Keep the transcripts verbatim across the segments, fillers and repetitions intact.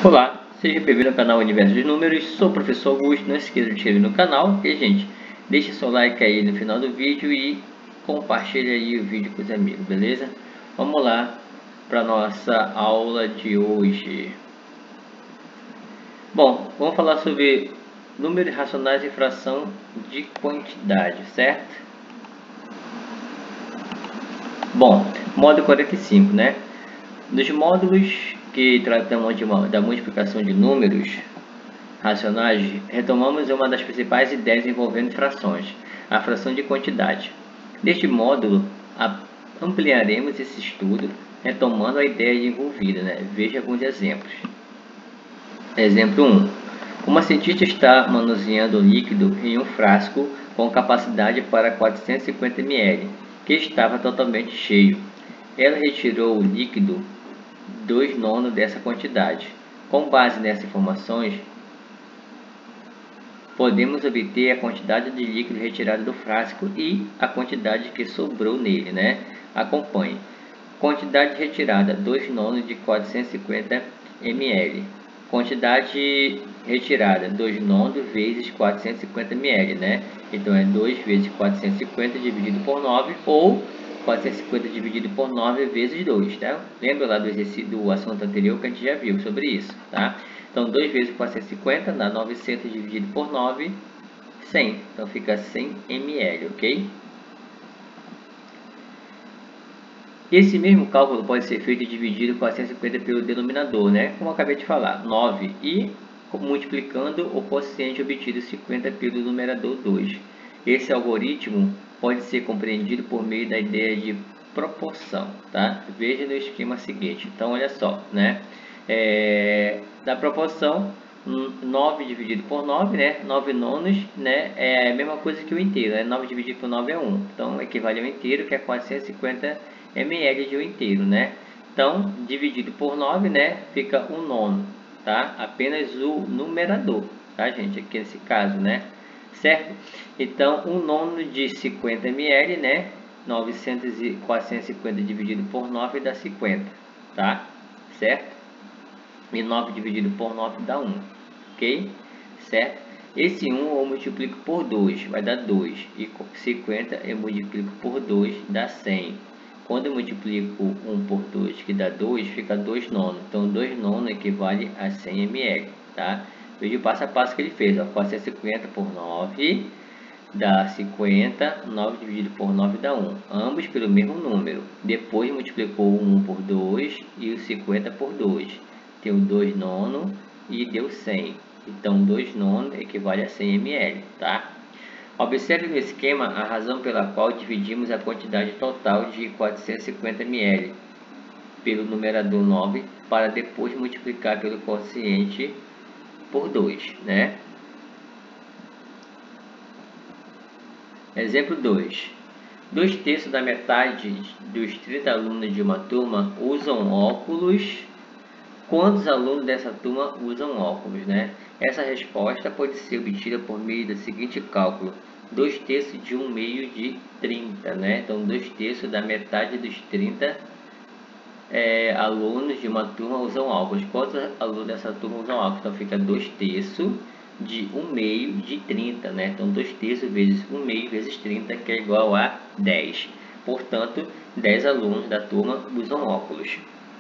Olá, seja bem-vindo ao canal Universo de Números, sou o professor Augusto, não esqueça de se inscrever no canal e, gente, deixe seu like aí no final do vídeo e compartilhe aí o vídeo com os amigos, beleza? Vamos lá para nossa aula de hoje. Bom, vamos falar sobre números racionais e fração de quantidade, certo? Bom, módulo quarenta e cinco, né? Nos módulos que tratamos de uma, da multiplicação de números racionais, retomamos uma das principais ideias envolvendo frações, a fração de quantidade. Neste módulo, ampliaremos esse estudo, retomando a ideia envolvida, né? Veja alguns exemplos. Exemplo um. Uma cientista está manuseando o líquido em um frasco com capacidade para quatrocentos e cinquenta mililitros, que estava totalmente cheio. Ela retirou o líquido dois nonos dessa quantidade. Com base nessas informações, podemos obter a quantidade de líquido retirado do frasco e a quantidade que sobrou nele, né? Acompanhe. Quantidade retirada, dois nonos de quatrocentos e cinquenta mililitros. Quantidade retirada, dois nonos vezes quatrocentos e cinquenta mililitros, né? Então, é dois vezes quatrocentos e cinquenta dividido por nove, ou quatrocentos e cinquenta dividido por nove vezes dois, tá? Lembra lá do exercício do assunto anterior que a gente já viu sobre isso, tá? Então, dois vezes quatrocentos e cinquenta dá novecentos dividido por nove, cem. Então, fica cem mililitros, ok? Esse mesmo cálculo pode ser feito dividindo quatrocentos e cinquenta pelo denominador, né? Como eu acabei de falar, nove, e multiplicando o quociente obtido cinquenta pelo numerador dois. Esse algoritmo pode ser compreendido por meio da ideia de proporção, tá? Veja no esquema seguinte. Então, olha só, né? É, da proporção, nove dividido por nove, né? nove nonos, né? É a mesma coisa que o inteiro, né? nove dividido por nove é um. Então, equivale ao inteiro, que é quatrocentos e cinquenta mililitros de um inteiro, né? Então, dividido por nove, né? Fica um nono, tá? Apenas o numerador, tá, gente? Aqui nesse caso, né? Certo? Então, um nono de cinquenta mililitros, né? novecentos e quatrocentos e cinquenta dividido por nove dá cinquenta, tá? Certo? E nove dividido por nove dá um, ok? Certo? Esse um eu multiplico por dois, vai dar dois. E cinquenta eu multiplico por dois, dá cem. Quando eu multiplico um por dois, que dá dois, fica dois nonos. Então, dois nonos equivale a cem mililitros, tá? Veja o passo a passo que ele fez, ó. quatrocentos e cinquenta por nove dá cinquenta, nove dividido por nove dá um. Ambos pelo mesmo número. Depois multiplicou o um por dois e o cinquenta por dois. Deu dois nonos e deu cem. Então, dois nonos equivale a cem mililitros, tá? Observe no esquema a razão pela qual dividimos a quantidade total de quatrocentos e cinquenta mililitros pelo numerador nove para depois multiplicar pelo quociente por dois, né? Exemplo dois. Dois terços da metade dos trinta alunos de uma turma usam óculos. Quantos alunos dessa turma usam óculos, né? Essa resposta pode ser obtida por meio do seguinte cálculo. dois terços de um meio de trinta, né? Então, dois terços da metade dos trinta é, alunos de uma turma usam óculos. Quantos alunos dessa turma usam óculos? Então, fica dois terços de um meio de trinta, né? Então, dois terços vezes um meio vezes trinta, que é igual a dez. Portanto, dez alunos da turma usam óculos.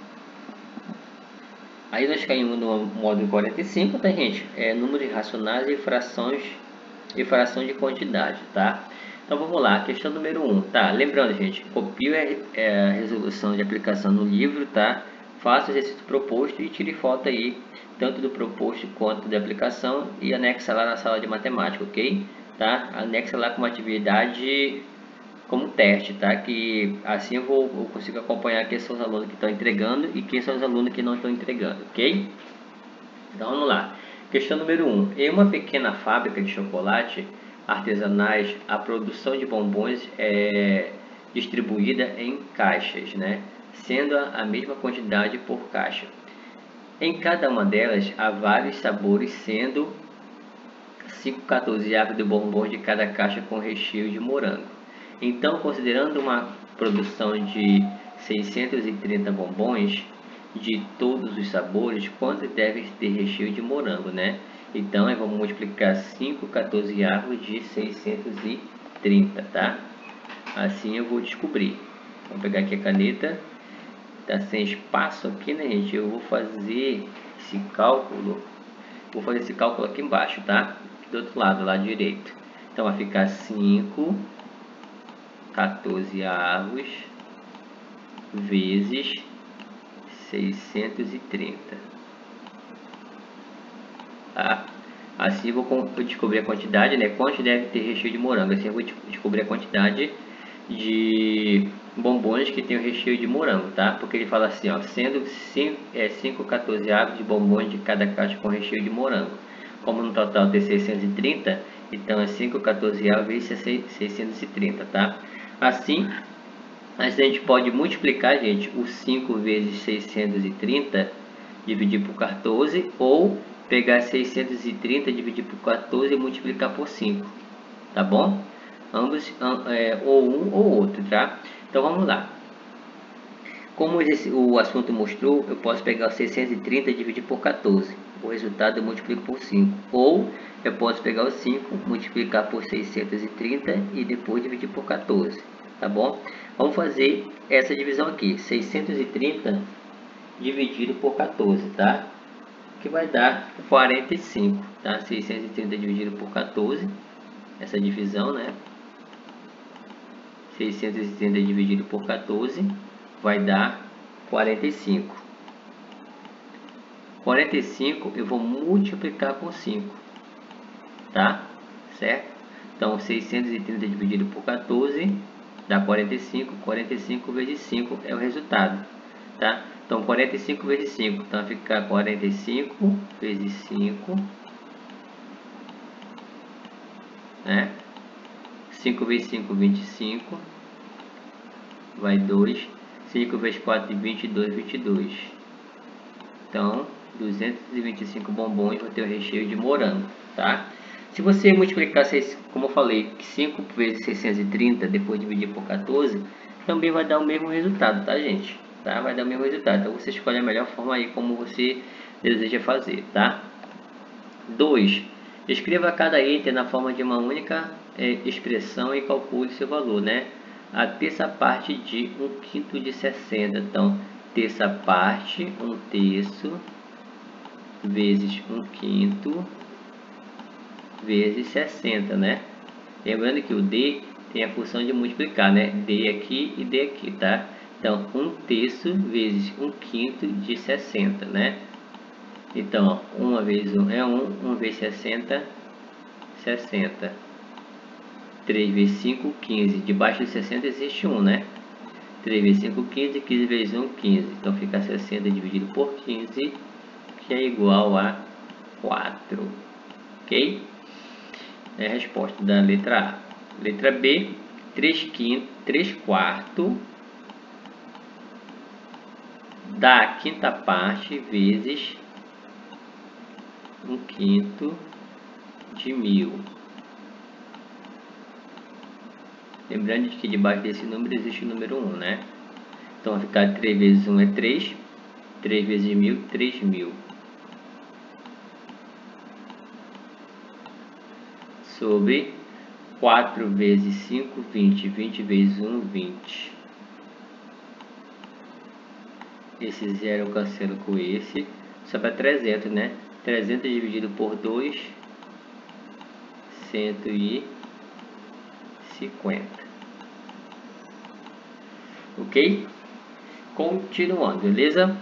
Aí nós caímos no módulo quarenta e cinco, tá, gente? É números racionais e frações e fração de quantidade, tá? Então vamos lá, questão número um, tá? Lembrando, gente, copie a resolução de aplicação no livro, tá? Faça o exercício proposto e tire foto aí, tanto do proposto quanto da aplicação, e anexa lá na sala de matemática, ok? Tá? Anexa lá com uma atividade como teste, tá? Que assim eu vou eu consigo acompanhar quem são os alunos que estão entregando e quem são os alunos que não estão entregando, ok? Então vamos lá. Questão número um. Em uma pequena fábrica de chocolate artesanais, a produção de bombons é distribuída em caixas, né? Sendo a mesma quantidade por caixa. Em cada uma delas há vários sabores, sendo cinco catorzeavos de bombons de cada caixa com recheio de morango. Então, considerando uma produção de seiscentos e trinta bombons, de todos os sabores, quanto deve ter recheio de morango, né? Então, eu vou multiplicar cinco quatorzeavos de seiscentos e trinta, tá? Assim eu vou descobrir. Vou pegar aqui a caneta. Tá sem espaço aqui, né, gente? Eu vou fazer esse cálculo. Vou fazer esse cálculo aqui embaixo, tá? Do outro lado, lado direito. Então, vai ficar cinco quatorzeavos vezes seiscentos e trinta. Tá? Assim eu vou descobrir a quantidade, né? Quanto deve ter recheio de morango. Assim eu vou descobrir a quantidade de bombons que tem o recheio de morango, tá? Porque ele fala assim, ó, sendo cinco quatorzeavos de bombons de cada caixa com recheio de morango. Como no total tem seiscentos e trinta, então é cinco quatorzeavos vezes seiscentos e trinta, tá? Assim, a gente pode multiplicar, gente, o cinco vezes seiscentos e trinta, dividir por quatorze, ou pegar seiscentos e trinta, dividir por quatorze e multiplicar por cinco, tá bom? Ambos, é, ou um ou outro, tá? Então vamos lá. Como esse, o assunto mostrou, eu posso pegar o seiscentos e trinta e dividir por quatorze. O resultado eu multiplico por cinco. Ou eu posso pegar o cinco, multiplicar por seiscentos e trinta e depois dividir por quatorze, tá bom? Vamos fazer essa divisão aqui. seiscentos e trinta dividido por quatorze, tá? Que vai dar quarenta e cinco, tá? seiscentos e trinta dividido por quatorze, essa divisão, né? seiscentos e trinta dividido por quatorze vai dar quarenta e cinco. quarenta e cinco eu vou multiplicar por cinco, tá? Certo? Então, seiscentos e trinta dividido por quatorze dá quarenta e cinco. quarenta e cinco vezes cinco é o resultado, tá? Então, quarenta e cinco vezes cinco, então vai ficar quarenta e cinco vezes cinco, né? cinco vezes cinco, vinte e cinco, vai dois. cinco vezes quatro, vinte e dois, vinte e dois. Então, duzentos e vinte e cinco bombons vai ter o recheio de morango, tá? Se você multiplicar, como eu falei, cinco vezes seiscentos e trinta, depois dividir por quatorze, também vai dar o mesmo resultado, tá, gente? Tá? Vai dar o mesmo resultado. Então, você escolhe a melhor forma aí como você deseja fazer, tá? dois. Escreva cada item na forma de uma única é, expressão e calcule seu valor, né? A terça parte de um quinto de sessenta. Então, terça parte, um terço, vezes um quinto, vezes sessenta, né? Lembrando que o D tem a função de multiplicar, né? D aqui e D aqui, tá? Então, um terço vezes um quinto de sessenta, né? Então, uma vezes um é um, um vezes sessenta, sessenta. três vezes cinco, quinze. Debaixo de sessenta existe um, né? três vezes cinco, quinze. quinze vezes um, quinze. Então, fica sessenta dividido por quinze, que é igual a quatro. Ok? É a resposta da letra A. Letra B, três quintos, três quartos da quinta parte vezes um quinto de mil. Lembrando de que debaixo desse número existe o número um, né? Então vai ficar três vezes um é três, três vezes mil, três mil. Sobre quatro vezes cinco, vinte. vinte vezes um, vinte. Esse zero eu cancelo com esse. Sobra trezentos, né? trezentos dividido por dois, cento e cinquenta. Ok? Continuando, beleza?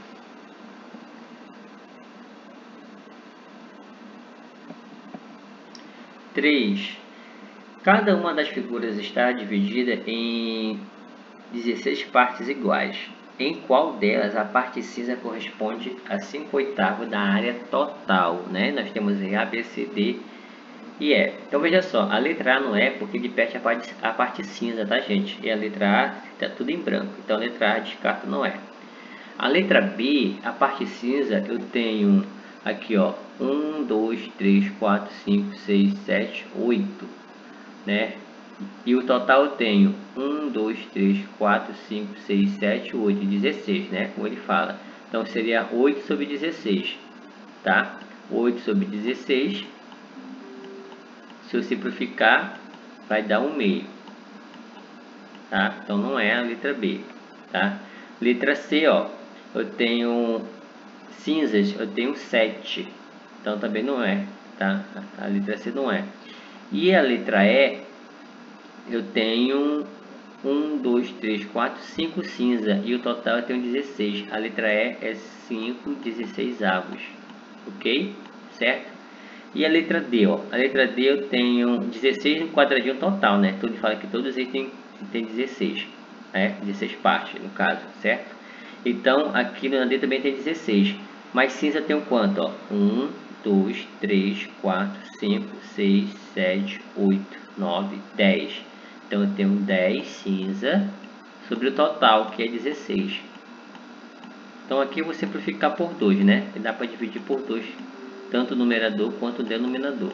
três. Cada uma das figuras está dividida em dezesseis partes iguais. Em qual delas a parte cinza corresponde a cinco oitavos da área total, né? Nós temos A, B, C, D e E. Então veja só, a letra A não é porque ele perde a parte, a parte cinza, tá, gente? E a letra A está tudo em branco, então a letra A descarta não é. A letra B, a parte cinza, eu tenho aqui, ó, um, dois, três, quatro, cinco, seis, sete, oito, né? E o total eu tenho um, dois, três, quatro, cinco, seis, sete, oito, dezesseis, né? Como ele fala. Então seria oito sobre dezesseis, tá? oito sobre dezesseis, se eu simplificar, vai dar um meio, tá? Então não é a letra B, tá? Letra C, ó, eu tenho cinzas, eu tenho sete, então também não é, tá? A letra C não é. E a letra E, eu tenho um, dois, três, quatro, cinco cinza, e o total eu tenho dezesseis. A letra E é cinco dezesseis avos, ok? Certo? E a letra D, ó, a letra D eu tenho dezesseis no quadradinho total, né? Todo fala que todos eles têm, têm dezesseis, né? dezesseis partes, no caso, certo? Então, aqui na D também tem dezesseis. Mas cinza tem o quanto, ó? um, dois, três, quatro, cinco, seis, sete, oito, nove, dez. Então, eu tenho dez cinza sobre o total, que é dezesseis. Então, aqui eu vou simplificar por dois, né? E dá para dividir por dois, tanto o numerador quanto o denominador.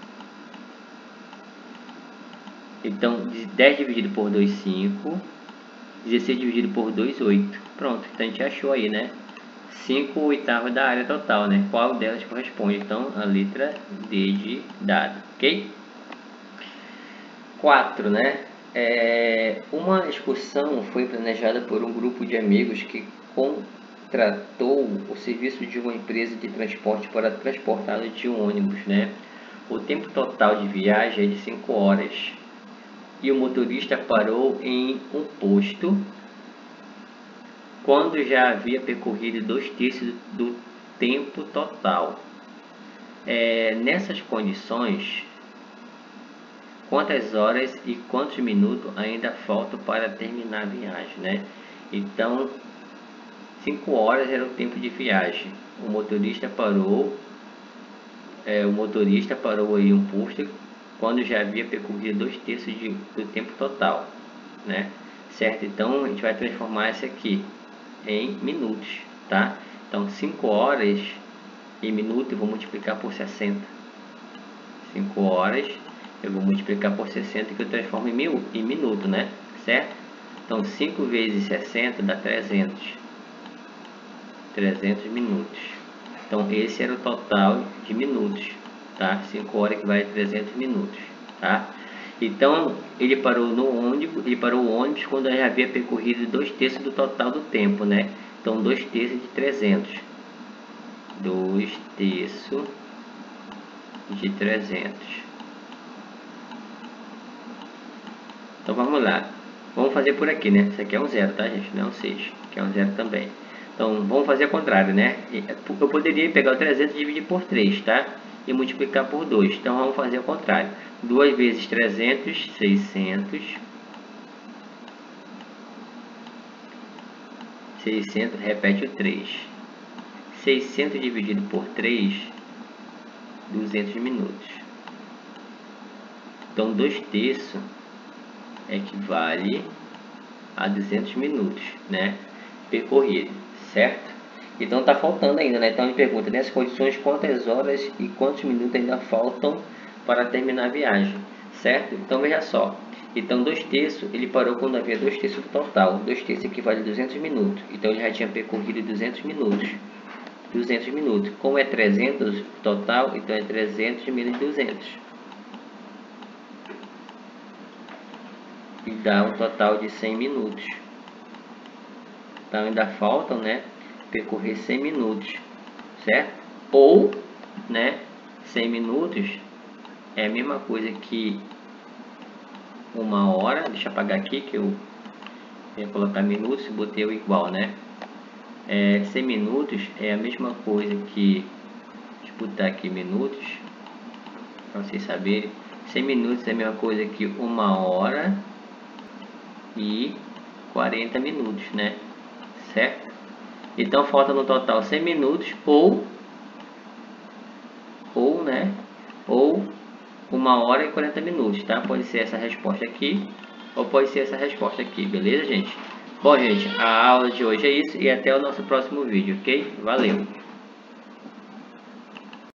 Então, dez dividido por dois, cinco. dezesseis dividido por dois, oito. Pronto, então a gente achou aí, né? cinco oitavos da área total, né? Qual delas corresponde? Então, a letra D de dado, ok? quatro, né? É, uma excursão foi planejada por um grupo de amigos que contratou o serviço de uma empresa de transporte para transportá-lo de um ônibus, né? O tempo total de viagem é de cinco horas e o motorista parou em um posto quando já havia percorrido dois terços do tempo total. É, nessas condições, quantas horas e quantos minutos ainda faltam para terminar a viagem, né? Então, cinco horas era o tempo de viagem. O motorista parou, é, o motorista parou em um posto quando já havia percorrido dois terços de, do tempo total, né? Certo? Então, a gente vai transformar isso aqui em minutos, tá? Então, cinco horas em minuto eu vou multiplicar por sessenta. cinco horas eu vou multiplicar por sessenta, que eu transformo em, mil, em minuto, né? Certo? Então, cinco vezes sessenta dá trezentos. trezentos minutos. Então, esse era o total de minutos, tá? cinco horas equivale a trezentos minutos, tá? Então, ele parou no ônibus, ele parou o ônibus quando já havia percorrido dois terços do total do tempo, né? Então, dois terços de trezentos. dois terços de trezentos. Então, vamos lá. Vamos fazer por aqui, né? Isso aqui é um zero, tá, gente? Não é um seis, que é um zero também. Então, vamos fazer ao contrário, né? Eu poderia pegar o trezentos e dividir por três, tá? E multiplicar por dois. Então, vamos fazer ao contrário. duas vezes trezentos, seiscentos. seiscentos, repete o três. seiscentos dividido por três, duzentos minutos. Então, dois terços equivale a duzentos minutos, né? Percorrido, certo? Então, tá faltando ainda, né? Então, ele pergunta, nessas condições, quantas horas e quantos minutos ainda faltam para terminar a viagem, certo? Então, veja só. Então, dois terços, ele parou quando havia dois terços do total. dois terços equivale a duzentos minutos. Então, ele já tinha percorrido duzentos minutos. duzentos minutos. Como é trezentos total, então é trezentos menos duzentos. E dá um total de cem minutos. Então, ainda faltam, né, percorrer cem minutos, certo? Ou, né, cem minutos é a mesma coisa que uma hora. Deixa eu apagar aqui que eu ia colocar minutos e botei o igual, né? É, cem minutos é a mesma coisa que, deixa eu botar aqui minutos para vocês saberem. cem minutos é a mesma coisa que uma hora e quarenta minutos, né? Certo? Então falta no total cem minutos ou ou, né? Ou uma hora e quarenta minutos, tá? Pode ser essa resposta aqui ou pode ser essa resposta aqui, beleza, gente? Bom, gente, a aula de hoje é isso e até o nosso próximo vídeo, ok? Valeu!